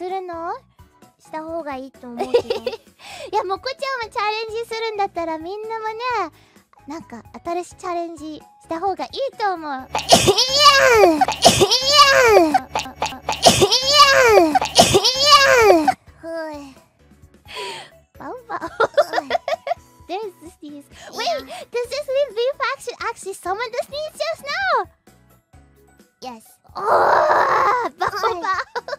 するの？した方がいいと思うけど。いや、もこちゃんもチャレンジするんだったらみんなもね、なんか新しいチャレンジした方がいいと思う。There's the sneeze. Wait, does this mean VFaction actually summoned the sneeze just now? Yes. Oh, bow.